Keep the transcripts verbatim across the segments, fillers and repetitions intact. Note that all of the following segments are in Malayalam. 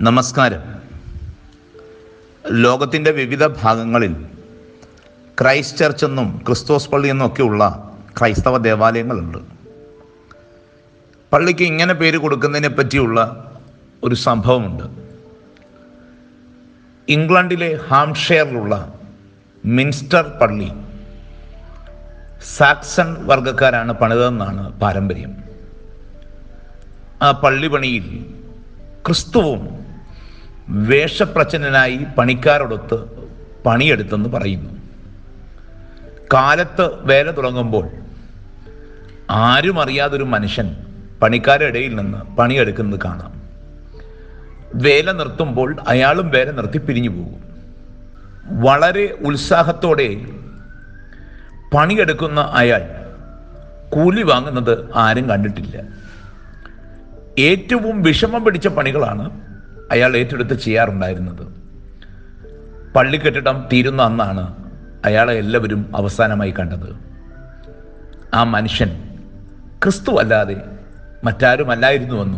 നമസ്കാരം. ലോകത്തിൻ്റെ വിവിധ ഭാഗങ്ങളിൽ ക്രൈസ്റ്റ് ചർച്ച് എന്നും ക്രിസ്തോസ് പള്ളി എന്നൊക്കെയുള്ള ക്രൈസ്തവ ദേവാലയങ്ങളുണ്ട്. പള്ളിക്ക് ഇങ്ങനെ പേര് കൊടുക്കുന്നതിനെ പറ്റിയുള്ള ഒരു സംഭവമുണ്ട്. ഇംഗ്ലണ്ടിലെ ഹാംഷെയറിലുള്ള മിൻസ്റ്റർ പള്ളി സാക്സൺ വർഗക്കാരാണ് പണിതതെന്നാണ് പാരമ്പര്യം. ആ പള്ളി പണിയിൽ ക്രിസ്തുവും വേഷപ്രച്ഛന്നനായി പണിക്കാരോടൊത്ത് പണിയെടുത്തെന്ന് പറയുന്നു. കാലത്ത് വേല തുടങ്ങുമ്പോൾ ആരും അറിയാതൊരു മനുഷ്യൻ പണിക്കാരുടെ ഇടയിൽ നിന്ന് പണിയെടുക്കുന്നത് കാണാം. വേല നിർത്തുമ്പോൾ അയാളും വേല നിർത്തി പിരിഞ്ഞു പോകും. വളരെ ഉത്സാഹത്തോടെ പണിയെടുക്കുന്ന അയാൾ കൂലി വാങ്ങുന്നത് ആരും കണ്ടിട്ടില്ല. ഏറ്റവും വിഷമം പിടിച്ച പണികളാണ് അയാൾ ഏറ്റെടുത്ത് ചെയ്യാറുണ്ടായിരുന്നത്. പള്ളി കെട്ടിടം തീരുന്ന അന്നാണ് അയാളെ എല്ലാവരും അവസാനമായി കണ്ടത്. ആ മനുഷ്യൻ ക്രിസ്തു അല്ലാതെ മറ്റാരുമല്ലായിരുന്നുവെന്നും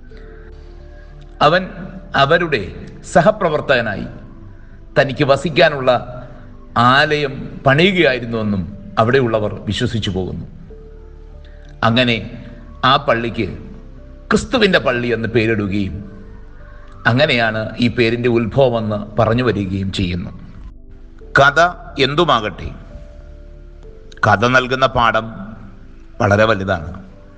അവൻ അവരുടെ സഹപ്രവർത്തകനായി തനിക്ക് വസിക്കാനുള്ള ആലയം പണിയുകയായിരുന്നുവെന്നും അവിടെയുള്ളവർ വിശ്വസിച്ചു പോകുന്നു. അങ്ങനെ ആ പള്ളിക്ക് ക്രിസ്തുവിൻ്റെ പള്ളി എന്ന് പേരിടുകയും അങ്ങനെയാണ് ഈ പേരിൻ്റെ ഉത്ഭവമെന്ന് പറഞ്ഞു വരികയും ചെയ്യുന്നു. കഥ എന്തുമാകട്ടെ, കഥ നൽകുന്ന പാഠം വളരെ വലുതാണ്.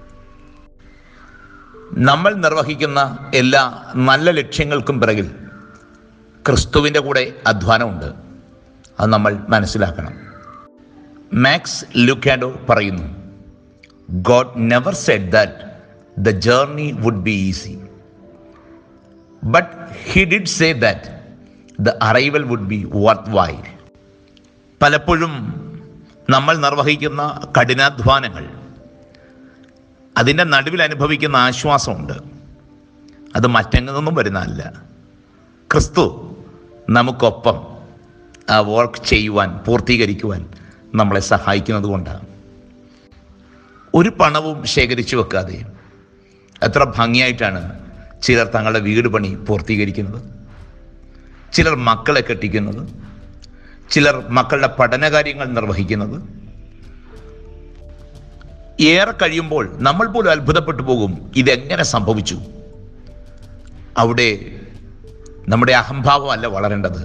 നമ്മൾ നിർവഹിക്കുന്ന എല്ലാ നല്ല ലക്ഷ്യങ്ങൾക്കും പിറകിൽ ക്രിസ്തുവിൻ്റെ കൂടെ അധ്വാനമുണ്ട്. അത് നമ്മൾ മനസ്സിലാക്കണം. മാക്സ് ലുക്കാഡോ പറയുന്നു, God never said that the journey would be easy, but he did say that the arrival would be worthwhile. പലപ്പോഴും നമ്മൾ നിർവഹിക്കുന്ന കഠിനാധ്വാനങ്ങൾ, അതിൻ്റെ നടുവിൽ അനുഭവിക്കുന്ന ആശ്വാസമുണ്ട്. അത് മറ്റെങ്ങു നിന്നും വരുന്നതല്ല. ക്രിസ്തു നമുക്കൊപ്പം ആ വർക്ക് ചെയ്യുവാൻ, പൂർത്തീകരിക്കുവാൻ നമ്മളെ സഹായിക്കുന്നത് കൊണ്ടാണ്. ഒരു പണവും ശേഖരിച്ചു വെക്കാതെ എത്ര ഭംഗിയായിട്ടാണ് ചിലർ തങ്ങളുടെ വീട് പണി പൂർത്തീകരിക്കുന്നത്, ചിലർ മക്കളെ കെട്ടിക്കുന്നത്, ചിലർ മക്കളുടെ പഠനകാര്യങ്ങൾ നിർവഹിക്കുന്നത്. ഏറെ കഴിയുമ്പോൾ നമ്മൾ പോലും അത്ഭുതപ്പെട്ടു പോകും, ഇതെങ്ങനെ സംഭവിച്ചു. അവിടെ നമ്മുടെ അഹംഭാവമല്ല വളരേണ്ടത്,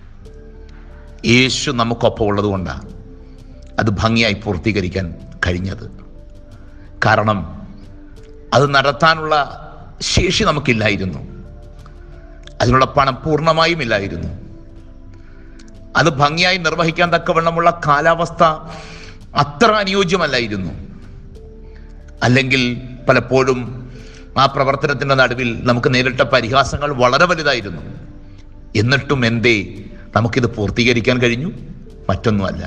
യേശു നമുക്കൊപ്പം ഉള്ളത് കൊണ്ടാണ് അത് ഭംഗിയായി പൂർത്തീകരിക്കാൻ കഴിഞ്ഞത്. കാരണം അത് നടത്താനുള്ള ശേഷി നമുക്കില്ലായിരുന്നു, അതിനുള്ള പണം പൂർണ്ണമായും ഇല്ലായിരുന്നു. അത് ഭംഗിയായി നിർവഹിക്കാൻ തക്കവണ്ണമുള്ള കാലാവസ്ഥ അത്ര അനുയോജ്യമല്ലായിരുന്നു. അല്ലെങ്കിൽ പലപ്പോഴും ആ പ്രവർത്തനത്തിൻ്റെ നടുവിൽ നമുക്ക് നേരിട്ട പരിഹാസങ്ങൾ വളരെ വലുതായിരുന്നു. എന്നിട്ടും എന്തേ നമുക്കിത് പൂർത്തീകരിക്കാൻ കഴിഞ്ഞു? മറ്റൊന്നുമല്ല,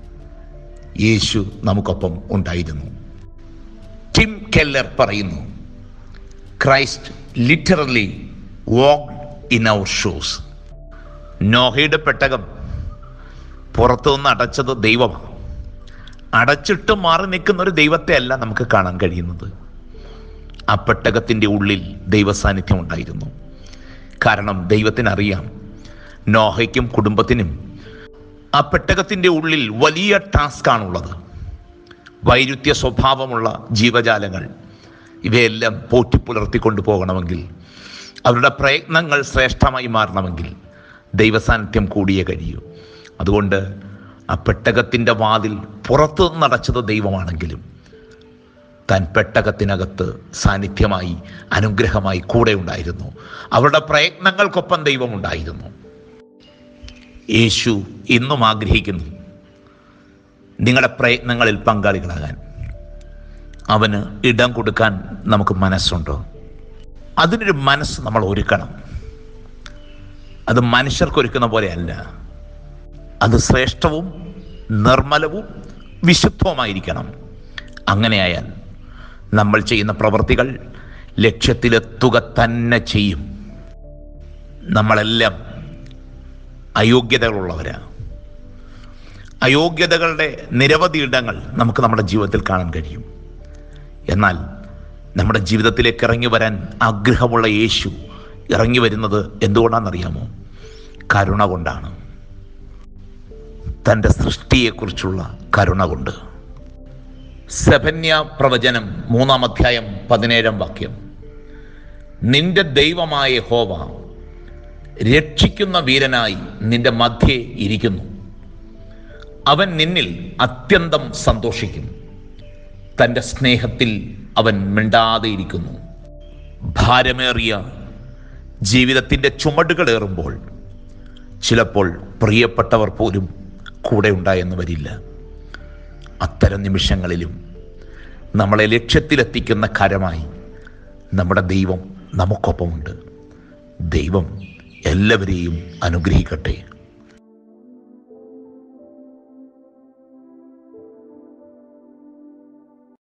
യേശു നമുക്കൊപ്പം ഉണ്ടായിരുന്നു. ടിം കെല്ലർ പറയുന്നു, Christ literally walked in our shoes. നോഹയുടെ പെട്ടകം പുറത്തുനിന്ന് അടച്ചത് ദൈവമാണ്. അടച്ചിട്ട് മാറി നിൽക്കുന്ന ഒരു ദൈവത്തെ അല്ല നമുക്ക് കാണാൻ കഴിയുന്നത്. ആ പെട്ടകത്തിൻ്റെ ഉള്ളിൽ ദൈവസാന്നിധ്യം ഉണ്ടായിരുന്നു. കാരണം ദൈവത്തിനറിയാം, നോഹയ്ക്കും കുടുംബത്തിനും ആ പെട്ടകത്തിൻ്റെ ഉള്ളിൽ വലിയ ടാസ്കാണുള്ളത്. വൈരുദ്ധ്യ സ്വഭാവമുള്ള ജീവജാലങ്ങൾ ഇവയെല്ലാം പോറ്റിപ്പുലർത്തിക്കൊണ്ടു പോകണമെങ്കിൽ, അവരുടെ പ്രയത്നങ്ങൾ ശ്രേഷ്ഠമായി മാറണമെങ്കിൽ ദൈവസാന്നിധ്യം കൂടിയേ കഴിയൂ. അതുകൊണ്ട് ആ പെട്ടകത്തിൻ്റെ വാതിൽ പുറത്തു നിന്നടച്ചത് ദൈവമാണെങ്കിലും താൻ പെട്ടകത്തിനകത്ത് സാന്നിധ്യമായി, അനുഗ്രഹമായി കൂടെ ഉണ്ടായിരുന്നു. അവരുടെ പ്രയത്നങ്ങൾക്കൊപ്പം ദൈവമുണ്ടായിരുന്നു. യേശു ഇന്നും ആഗ്രഹിക്കുന്നു നിങ്ങളുടെ പ്രയത്നങ്ങളിൽ പങ്കാളികളാകാൻ. അവന് ഇടം കൊടുക്കാൻ നമുക്ക് മനസ്സുണ്ടോ? അതിനൊരു മനസ്സ് നമ്മൾ ഒരുക്കണം. അത് മനുഷ്യർക്കൊരുക്കുന്ന പോലെയല്ല, അത് ശ്രേഷ്ഠവും നിർമ്മലവും വിശുദ്ധവുമായിരിക്കണം. അങ്ങനെയായാൽ നമ്മൾ ചെയ്യുന്ന പ്രവൃത്തികൾ ലക്ഷ്യത്തിലെത്തുക തന്നെ ചെയ്യും. നമ്മളെല്ലാം അയോഗ്യതകളുള്ളവരാണ്. അയോഗ്യതകളുടെ നിരവധി ഇടങ്ങൾ നമുക്ക് നമ്മുടെ ജീവിതത്തിൽ കാണാൻ കഴിയും. എന്നാൽ നമ്മുടെ ജീവിതത്തിലേക്ക് ഇറങ്ങി വരാൻ ആഗ്രഹമുള്ള യേശു ഇറങ്ങി വരുന്നത് എന്തുകൊണ്ടാണെന്നറിയാമോ? കരുണ കൊണ്ടാണ്. തൻ്റെ സൃഷ്ടിയെക്കുറിച്ചുള്ള കരുണ കൊണ്ട്. സെഫന്യ പ്രവചനം മൂന്നാം അധ്യായം പതിനേഴാം വാക്യം: നിന്റെ ദൈവമായ യഹോവ രക്ഷിക്കുന്ന വീരനായി നിന്റെ മധ്യേ ഇരിക്കുന്നു. അവൻ നിന്നിൽ അത്യന്തം സന്തോഷിക്കും. തൻ്റെ സ്നേഹത്തിൽ അവൻ മിണ്ടാതെ ഇരിക്കുന്നു. ഭാരമേറിയ ജീവിതത്തിൻ്റെ ചുമടുകളേറുമ്പോൾ ചിലപ്പോൾ പ്രിയപ്പെട്ടവർ പോലും കൂടെ ഉണ്ടായെന്ന് വരില്ല. അത്തരം നിമിഷങ്ങളിലും നമ്മളെ ലക്ഷ്യത്തിലെത്തിക്കുന്ന കരമായി നമ്മുടെ ദൈവം നമുക്കൊപ്പമുണ്ട്. ദൈവം എല്ലാവരെയും അനുഗ്രഹിക്കട്ടെ.